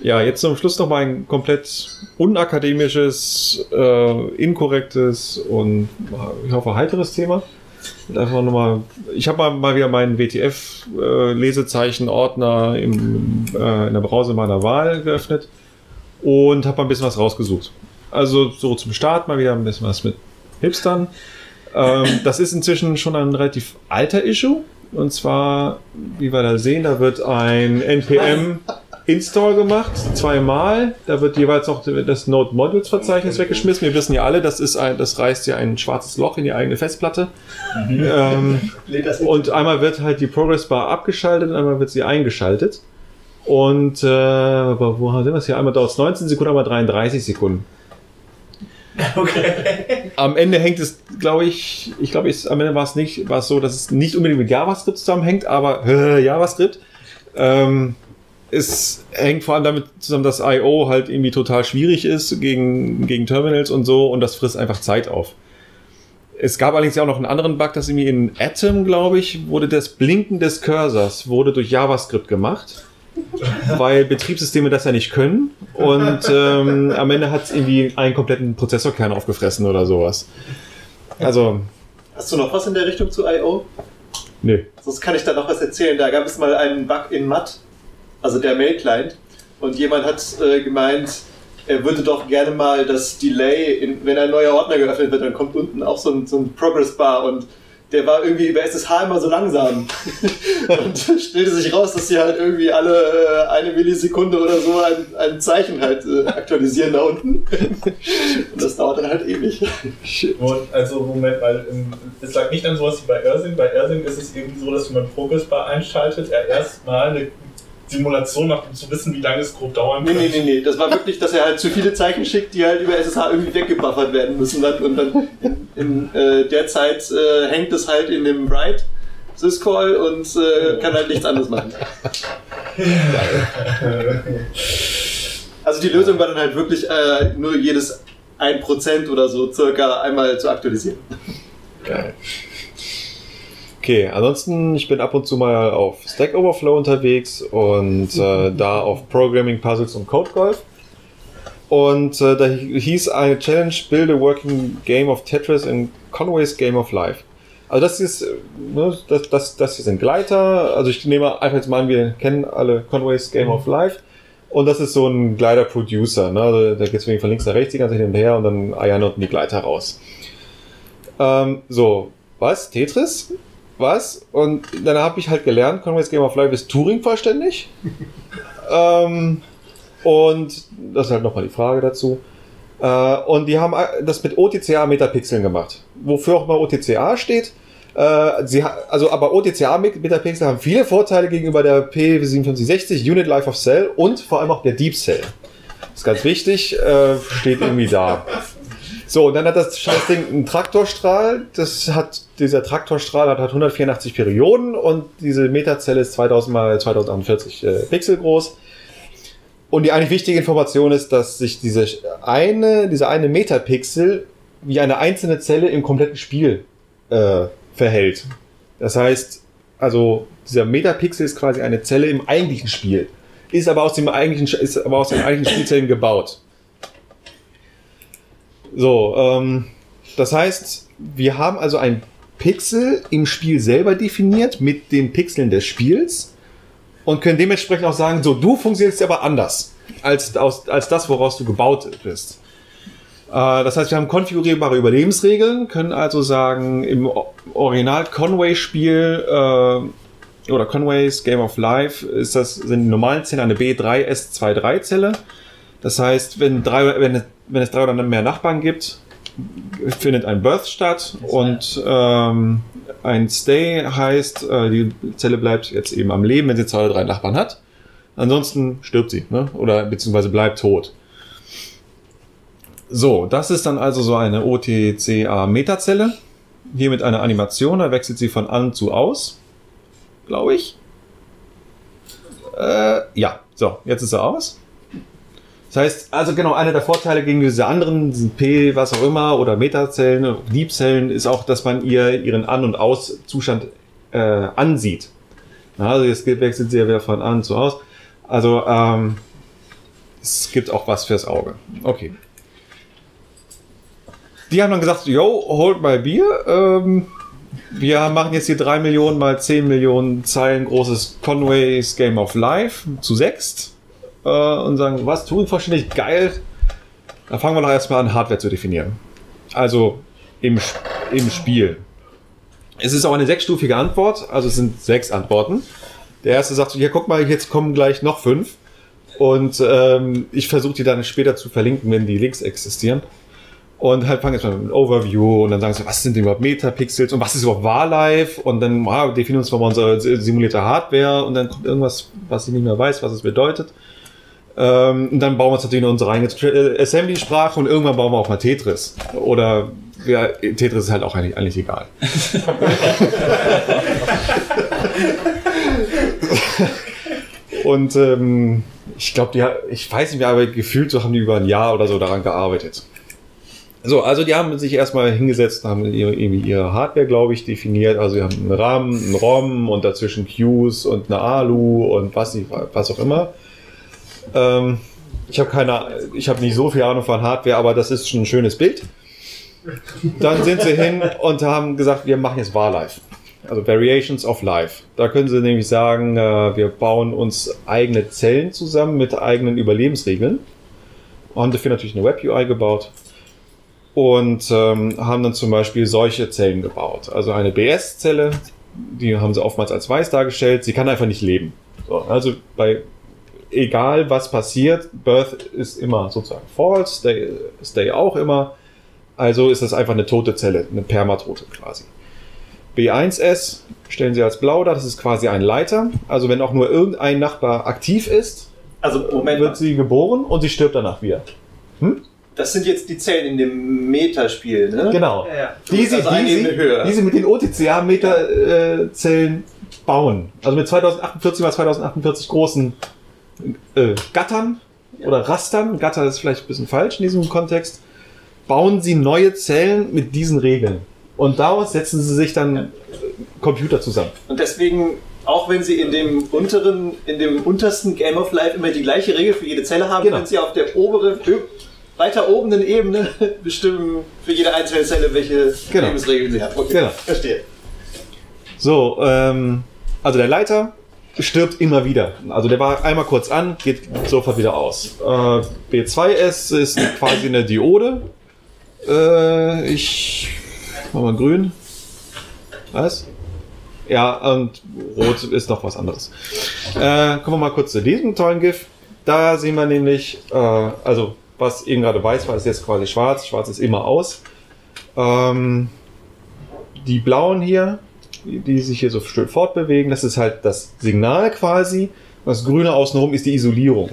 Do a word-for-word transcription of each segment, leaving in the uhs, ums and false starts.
Ja, jetzt zum Schluss noch mal ein komplett unakademisches, äh, inkorrektes und ich hoffe heiteres Thema. Einfach nur mal, ich habe mal, mal wieder meinen W T F-Lesezeichen-Ordner im, äh, in der Browser meiner Wahl geöffnet und habe mal ein bisschen was rausgesucht. Also so zum Start mal wieder ein bisschen was mit Hipstern. Ähm, das ist inzwischen schon ein relativ alter Issue. Und zwar, wie wir da sehen, da wird ein N P M Install gemacht, zweimal. Da wird jeweils noch das Node Modules Verzeichnis weggeschmissen. Wir wissen ja alle, das ist ein, das reißt ja ein schwarzes Loch in die eigene Festplatte. Mhm. Ähm, und einmal wird halt die Progress Bar abgeschaltet und einmal wird sie eingeschaltet. Und äh, aber wo haben wir das hier? Einmal dauert es neunzehn Sekunden, einmal dreiunddreißig Sekunden. Okay. Am Ende hängt es, glaube ich, ich glaube, am Ende war es nicht, war es so, dass es nicht unbedingt mit JavaScript zusammenhängt, aber äh, JavaScript. Ähm, es hängt vor allem damit zusammen, dass I O halt irgendwie total schwierig ist gegen, gegen Terminals und so und das frisst einfach Zeit auf. Es gab allerdings ja auch noch einen anderen Bug, dass irgendwie in Atom, glaube ich, wurde das Blinken des Cursors wurde durch JavaScript gemacht. Weil Betriebssysteme das ja nicht können und ähm, am Ende hat es irgendwie einen kompletten Prozessorkern aufgefressen oder sowas. Also. Hast du noch was in der Richtung zu I O? Nee. Sonst kann ich da noch was erzählen. Da gab es mal einen Bug in M A T, also der Mail-Client, und jemand hat äh, gemeint, er würde doch gerne mal das Delay, in, wenn ein neuer Ordner geöffnet wird, dann kommt unten auch so ein, so ein Progress-Bar und der war irgendwie über S S H immer so langsam. Und stellte sich raus, dass sie halt irgendwie alle äh, eine Millisekunde oder so ein, ein Zeichen halt äh, aktualisieren da unten. Und das dauert dann halt ewig. Also Moment, weil ähm, es lag nicht an sowas wie bei Ersing. Bei Ersing ist es eben so, dass wenn man Progress Bar einschaltet, er erstmal eine Simulation macht, um zu wissen, wie lange es grob dauern kann. Nee, nee, nee, nee. Das war wirklich, dass er halt zu viele Zeichen schickt, die halt über S S H irgendwie weggebuffert werden müssen. Dann, und dann in, in äh, der Zeit äh, hängt es halt in dem Write Syscall und äh, kann halt nichts anderes machen. Also die Lösung war dann halt wirklich äh, nur jedes ein Prozent oder so circa einmal zu aktualisieren. Geil. Okay, ansonsten, ich bin ab und zu mal auf Stack Overflow unterwegs und äh, da auf Programming Puzzles und Code Golf. Und äh, da hieß eine Challenge, Build a Working Game of Tetris in Conway's Game of Life. Also das ist, ne, das, das, das hier sind Gleiter, also ich nehme einfach jetzt mal an, wir kennen alle Conway's Game of Life. Und das ist so ein Gleiter-Producer, ne? Also da geht es von links nach rechts die ganze Zeit hin und her und dann eiern unten die Gleiter raus. Ähm, so, was? Tetris? Was? Und dann habe ich halt gelernt, Conway's Game of Life ist Turing vollständig. ähm, und das ist halt nochmal die Frage dazu. Äh, und die haben das mit O T C A Metapixeln gemacht. Wofür auch mal O T C A steht. Äh, sie, also, aber O T C A Metapixel haben viele Vorteile gegenüber der P siebenundfünfzig sechzig, Unit Life of Cell und vor allem auch der Deep Cell. Das ist ganz wichtig, äh, steht irgendwie da. So, und dann hat das Scheißding einen Traktorstrahl. Das hat, dieser Traktorstrahl hat, hat hundertvierundachtzig Perioden und diese Metazelle ist zweitausend mal zweitausendvierzig äh, Pixel groß. Und die eigentlich wichtige Information ist, dass sich diese eine, diese eine Metapixel wie eine einzelne Zelle im kompletten Spiel äh, verhält. Das heißt, also dieser Metapixel ist quasi eine Zelle im eigentlichen Spiel, ist aber aus dem eigentlichen, ist aber aus den eigentlichen Spielzellen gebaut. So, ähm, das heißt, wir haben also ein Pixel im Spiel selber definiert mit den Pixeln des Spiels und können dementsprechend auch sagen, so, du funktionierst aber anders als, aus, als das, woraus du gebaut bist. Äh, das heißt, wir haben konfigurierbare Überlebensregeln, können also sagen, im Original Conway-Spiel äh, oder Conway's Game of Life ist das, sind die normalen Zellen eine B drei S zwei drei Zelle. Das heißt, wenn, drei, wenn, es, wenn es drei oder mehr Nachbarn gibt, findet ein Birth statt und ähm, ein Stay heißt, äh, die Zelle bleibt jetzt eben am Leben, wenn sie zwei oder drei Nachbarn hat. Ansonsten stirbt sie, ne? Oder beziehungsweise bleibt tot. So, das ist dann also so eine O T C A-Metazelle. Hier mit einer Animation, da wechselt sie von an zu aus, glaube ich. Äh, ja, so, jetzt ist sie aus. Das heißt, also genau, einer der Vorteile gegen diese anderen, diesen P, was auch immer, oder Metazellen, Deep-Zellen, ist auch, dass man ihr ihren An- und Aus-Zustand äh, ansieht. Also jetzt wechselt sie ja wieder von an zu aus. Also, ähm, es gibt auch was fürs Auge. Okay. Die haben dann gesagt, yo, hold my beer. Ähm, wir machen jetzt hier drei Millionen mal zehn Millionen Zeilen großes Conway's Game of Life zu sechst. Äh, und sagen, was, Turing-vollständig, geil. Da fangen wir doch erstmal an, Hardware zu definieren. Also im, im Spiel. Es ist auch eine sechsstufige Antwort, also es sind sechs Antworten. Der erste sagt, hier guck mal, jetzt kommen gleich noch fünf. Und ähm, ich versuche die dann später zu verlinken, wenn die Links existieren. Und halt fangen jetzt mal mit einem Overview und dann sagen sie, was sind denn überhaupt Metapixels und was ist überhaupt Warlife? Und dann ah, definieren uns mal unsere simulierte Hardware und dann kommt irgendwas, was ich nicht mehr weiß, was es bedeutet. Ähm, und dann bauen wir uns natürlich noch unsere eigene Assembly-Sprache und irgendwann bauen wir auch mal Tetris. Oder ja, Tetris ist halt auch eigentlich, eigentlich egal. Und ähm, ich glaube, ich weiß nicht mehr, aber gefühlt so haben die über ein Jahr oder so daran gearbeitet. So, also die haben sich erstmal hingesetzt, haben ihre, irgendwie ihre Hardware, glaube ich, definiert. Also sie haben einen RAM, einen ROM und dazwischen Qs und eine A L U und was, was auch immer. Ähm, ich habe keine, ich habe nicht so viel Ahnung von Hardware, aber das ist schon ein schönes Bild. Dann sind sie hin und haben gesagt, wir machen jetzt Warlife. Also Variations of Life. Da können sie nämlich sagen, äh, wir bauen uns eigene Zellen zusammen mit eigenen Überlebensregeln. Haben dafür natürlich eine Web-U I gebaut. Und ähm, haben dann zum Beispiel solche Zellen gebaut. Also eine B S-Zelle, die haben sie oftmals als weiß dargestellt. Sie kann einfach nicht leben. So, also bei egal was passiert, Birth ist immer sozusagen false, Stay, stay auch immer. Also ist das einfach eine tote Zelle, eine Permatote quasi. B eins S stellen sie als blau dar, das ist quasi ein Leiter. Also wenn auch nur irgendein Nachbar aktiv ist, also Moment wird mal. sie geboren und sie stirbt danach wieder. Hm? Das sind jetzt die Zellen in dem Metaspiel, ne? Genau. Ja, ja. Diese, also eine Ebene höher. diese, diese mit den O T C A-Meta-Zellen bauen. Also mit zweitausendachtundvierzig mal zweitausendachtundvierzig großen äh, Gattern oder Rastern. Gatter ist vielleicht ein bisschen falsch in diesem Kontext. Bauen sie neue Zellen mit diesen Regeln. Und daraus setzen sie sich dann ja. Computer zusammen. Und deswegen, auch wenn sie in dem unteren, in dem untersten Game of Life immer die gleiche Regel für jede Zelle haben, genau. können sie auf der oberen, weiter oberen Ebene bestimmen für jede einzelne Zelle, welche genau. Lebensregeln sie hat. Okay, genau. Verstehe. So, ähm, also der Leiter stirbt immer wieder. Also der war einmal kurz an, geht sofort wieder aus. Äh, B zwei S ist quasi eine Diode. Äh, ich mach mal grün. Was? Ja, und rot ist noch was anderes. Äh, kommen wir mal kurz zu diesem tollen GIF. Da sehen wir nämlich, äh, also was eben gerade weiß war, ist jetzt quasi schwarz. Schwarz ist immer aus. Ähm, die blauen hier, die, die sich hier so schön fortbewegen, das ist halt das Signal quasi. Das grüne außenrum ist die Isolierung.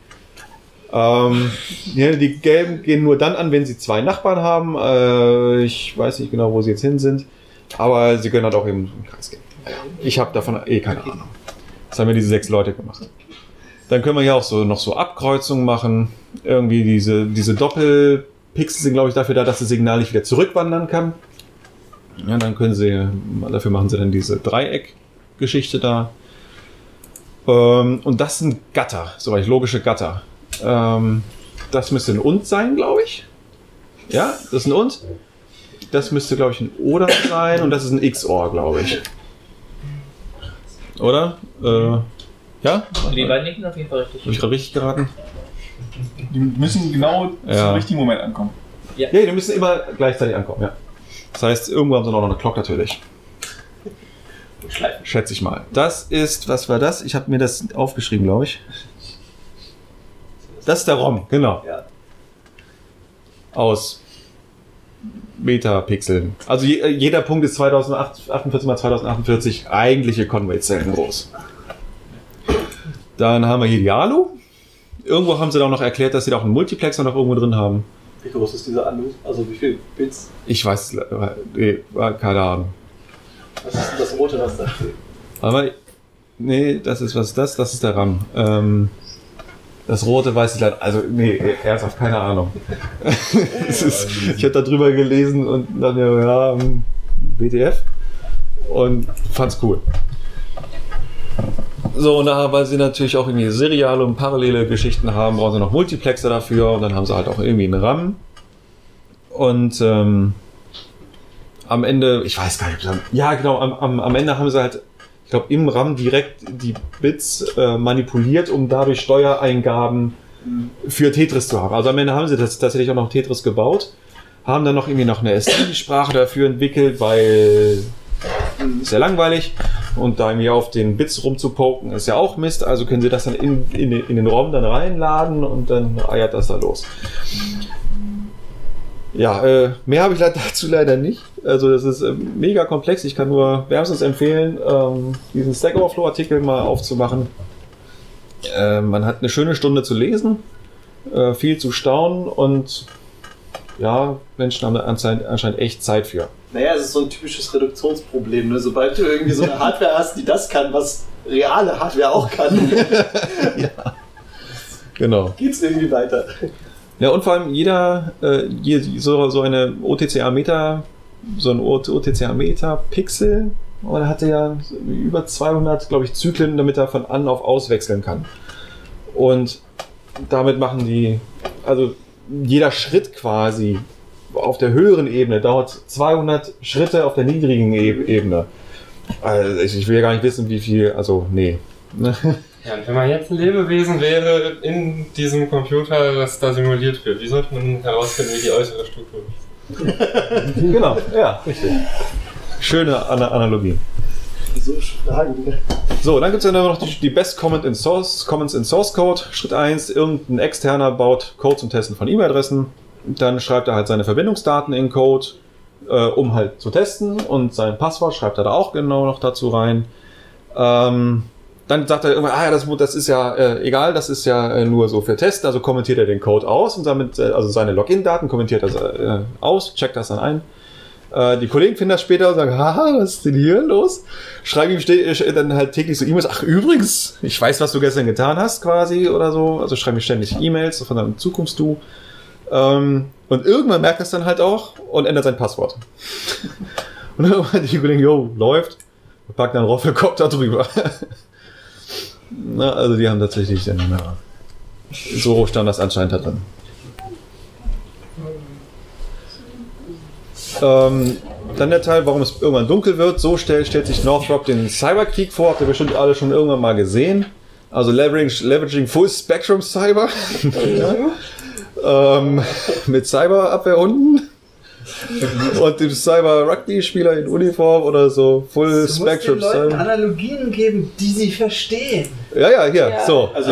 Ähm, ja, die gelben gehen nur dann an, wenn sie zwei Nachbarn haben. Äh, ich weiß nicht genau, wo sie jetzt hin sind. Aber sie können halt auch im Kreis gehen. Ich habe davon eh keine Ahnung. Das haben ja diese sechs Leute gemacht. Dann können wir hier auch so noch so Abkreuzungen machen. Irgendwie diese, diese Doppelpixel sind, glaube ich, dafür da, dass das Signal nicht wieder zurückwandern kann. Ja, dann können sie, dafür machen sie dann diese Dreieck-Geschichte da. Ähm, und das sind Gatter, soweit logische Gatter. Ähm, das müsste ein Und sein, glaube ich. Ja, das ist ein Und. Das müsste, glaube ich, ein Oder sein und das ist ein X O R, glaube ich. Oder? Äh, ja? Die beiden liegen auf jeden Fall richtig. Habe ich gerade richtig geraten? Die müssen genau ja. zum richtigen Moment ankommen. Ja. ja, die müssen immer gleichzeitig ankommen, ja. Das heißt, irgendwo haben sie noch eine Glock natürlich. Schätze ich mal. Das ist, was war das? Ich habe mir das aufgeschrieben, glaube ich. Das ist der ROM, genau. Ja. Aus Metapixeln. Also je, jeder Punkt ist zweitausendachtundvierzig mal zweitausendachtundvierzig eigentliche Conway-Zellen groß. Dann haben wir hier die A L U. Irgendwo haben sie da auch noch erklärt, dass sie da auch einen Multiplexer noch irgendwo drin haben. Wie groß ist diese A L U? Also wie viel Bits? Ich weiß, nee, keine Ahnung. Was ist denn das rote, was da steht? Aber, nee, das ist, was ist das? Das ist der RAM. Ähm, das rote weiß ich leider, also nee, ernsthaft, keine Ahnung. ist, ich habe da drüber gelesen und dann ja, B T F und fand's cool. So, und nachher, weil sie natürlich auch irgendwie seriale und parallele Geschichten haben, brauchen sie noch Multiplexer dafür und dann haben sie halt auch irgendwie einen RAM. Und ähm, am Ende, ich weiß gar nicht, ja genau, am, am, am Ende haben sie halt, ich glaube, im RAM direkt die Bits äh, manipuliert, um dadurch Steuereingaben für Tetris zu haben. Also am Ende haben sie das tatsächlich auch noch Tetris gebaut, haben dann noch irgendwie noch eine S D-Sprache dafür entwickelt, weil ist ja langweilig und da irgendwie auf den Bits rumzupoken ist ja auch Mist, also können sie das dann in, in, in den ROM dann reinladen und dann eiert das da los. Ja, äh, mehr habe ich dazu leider nicht. Also das ist äh, mega komplex. Ich kann nur wärmstens empfehlen, ähm, diesen Stack Overflow-Artikel mal aufzumachen. Äh, man hat eine schöne Stunde zu lesen, äh, viel zu staunen und ja, Menschen haben anscheinend, anscheinend echt Zeit für. Naja, es ist so ein typisches Reduktionsproblem. Ne? Sobald du irgendwie so eine Hardware hast, die das kann, was reale Hardware auch kann, ja, genau. Geht's irgendwie weiter. Ja, und vor allem jeder, äh, so, so eine O T C A-Meter, so ein O T C A-Meter-Pixel, oder hatte ja über zweihundert, glaube ich, Zyklen, damit er von an auf aus wechseln kann. Und damit machen die, also jeder Schritt quasi auf der höheren Ebene dauert zweihundert Schritte auf der niedrigen e- Ebene. Also ich will ja gar nicht wissen, wie viel, also nee. Ja, und wenn man jetzt ein Lebewesen wäre in diesem Computer, das da simuliert wird, wie sollte man herausfinden, wie die äußere Struktur ist? Genau, ja, richtig. Schöne Ana- Analogie. So Fragen. So, dann gibt es ja noch die, die Best Comment in Source, Comments in Source Code. Schritt eins, irgendein Externer baut Code zum Testen von E-Mail-Adressen. Dann schreibt er halt seine Verbindungsdaten in Code, äh, um halt zu testen. Und sein Passwort schreibt er da auch genau noch dazu rein. Ähm, Dann sagt er irgendwann, ah ja, das, das ist ja äh, egal, das ist ja äh, nur so für Testen, also kommentiert er den Code aus und damit, äh, also seine Login-Daten kommentiert er äh, aus, checkt das dann ein. Äh, die Kollegen finden das später und sagen, haha, was ist denn hier los? Schreiben ihm ste- äh, dann halt täglich so E-Mails, ach übrigens, ich weiß, was du gestern getan hast quasi oder so, also schreiben ihm ständig E-Mails von deinem Zukunfts-Du. Ähm, und irgendwann merkt er es dann halt auch und ändert sein Passwort. Und irgendwann die Kollegen, jo, läuft, packt dann Roffelkopf da drüber. Na, also die haben tatsächlich dann, na, so stand das anscheinend da drin. Ähm, dann der Teil, warum es irgendwann dunkel wird. So stellt, stellt sich Northrop den Cyberkrieg vor. Habt ihr bestimmt alle schon irgendwann mal gesehen. Also leveraging, leveraging Full Spectrum Cyber. ja. ähm, mit Cyberabwehrhunden. Und dem Cyber-Rugby-Spieler in Uniform oder so, Full du Spectrum. Du musst den Leuten Analogien geben, die sie verstehen. Ja, ja, hier, ja. so. Also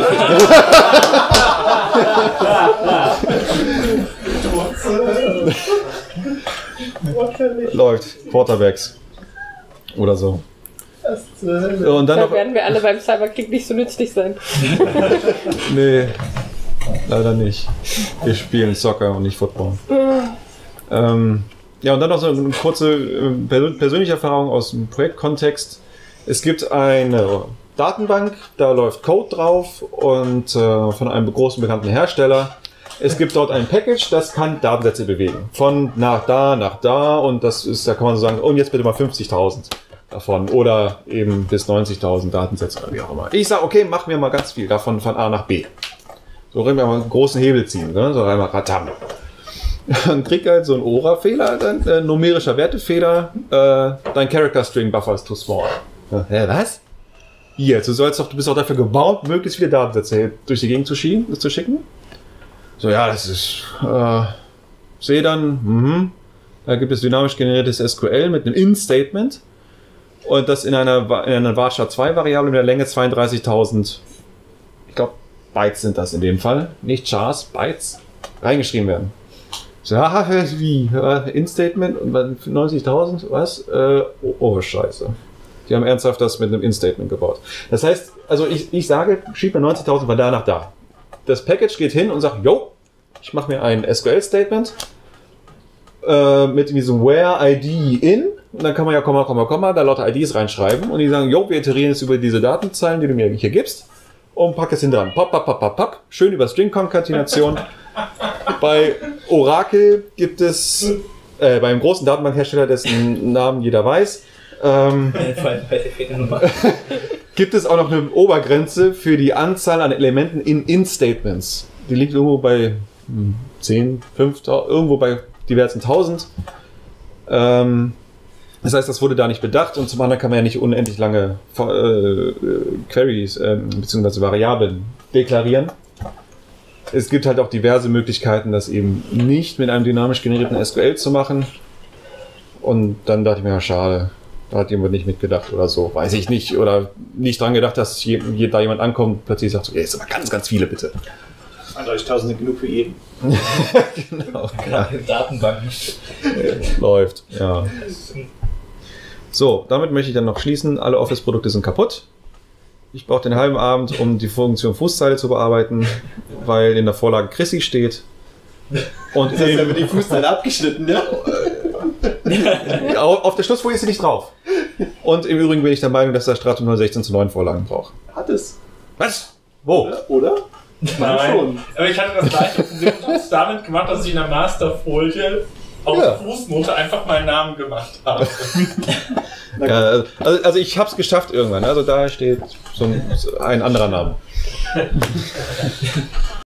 läuft, Quarterbacks oder so. Und dann Da noch, werden wir alle beim Cyberkrieg nicht so nützlich sein. nee, leider nicht. Wir spielen Soccer und nicht Football. Ähm, ja, und dann noch so eine kurze äh, persön- persönliche Erfahrung aus dem Projektkontext. Es gibt eine Datenbank, da läuft Code drauf und äh, von einem großen bekannten Hersteller. Es gibt dort ein Package, das kann Datensätze bewegen. Von nach da, nach da und das ist, da kann man so sagen, oh, und jetzt bitte mal fünfzigtausend davon oder eben bis neunzigtausend Datensätze oder wie auch immer. Ich sage, okay, mach mir mal ganz viel davon von A nach B. So rennen wir mal einen großen Hebel ziehen, ne? So einmal Ratam. Dann kriegt halt so ein O R A-Fehler, dann äh, numerischer Wertefehler, äh, dein Character String Buffer ist too small. Ja, hä, was? Hier, du sollst doch, du bist doch dafür gebaut, möglichst viele Datensätze durch die Gegend zu, schieben, zu schicken. So, ja, das ist, äh, sehe dann, mhm, da gibt es dynamisch generiertes S Q L mit einem In-Statement und das in einer, in einer Varchar zwei Variable mit der Länge zweiunddreißigtausend, ich glaube, Bytes sind das in dem Fall, nicht Chars, Bytes, reingeschrieben werden. So, ja, wie? In-Statement und dann neunzigtausend? Was? Äh, oh, oh, scheiße. Die haben ernsthaft das mit einem In-Statement gebaut. Das heißt, also ich, ich sage, schieb mir neunzigtausend von da nach da. Das Package geht hin und sagt, yo, ich mache mir ein S Q L-Statement äh, mit diesem where I D in und dann kann man ja Komma, Komma, Komma, da lauter I Ds reinschreiben und die sagen, yo, wir iterieren jetzt über diese Datenzeilen, die du mir hier gibst und pack es hin dran. Pop, pop, pop, pop, pop. Schön über String-Konkatenation. Bei Oracle gibt es, äh, beim großen Datenbankhersteller, dessen Namen jeder weiß, ähm, gibt es auch noch eine Obergrenze für die Anzahl an Elementen in In-Statements. Die liegt irgendwo bei hm, zehn, fünftausend, irgendwo bei diversen tausend. Ähm, das heißt, das wurde da nicht bedacht und zum anderen kann man ja nicht unendlich lange äh, Queries äh, bzw. Variablen deklarieren. Es gibt halt auch diverse Möglichkeiten, das eben nicht mit einem dynamisch generierten S Q L zu machen. Und dann dachte ich mir, ja, schade, da hat jemand nicht mitgedacht oder so, weiß ich nicht. Oder nicht dran gedacht, dass je, je, da jemand ankommt und plötzlich sagt, so, ja, jetzt aber ganz, ganz viele bitte. einunddreißigtausend sind genug für jeden. Genau, ja. Datenbanken. Läuft, ja. So, damit möchte ich dann noch schließen. Alle Office-Produkte sind kaputt. Ich brauche den halben Abend, um die Funktion Fußzeile zu bearbeiten, weil in der Vorlage Chrissy steht. Und Das heißt, da wird die Fußzeile abgeschnitten, ne? auf auf der Schlussfolie ist sie nicht drauf. Und im Übrigen bin ich der Meinung, dass der Stratum nur sechzehn zu neun Vorlagen braucht. Hat es. Was? Wo? Oder? Oder? Nein, schon. aber ich hatte das gleiche Problem. Ich habe es damit gemacht, dass ich in der Masterfolie auf Ja. Fußnote einfach meinen Namen gemacht habe. Ja, also, also ich habe es geschafft irgendwann. Also da steht so ein, ein anderer Name.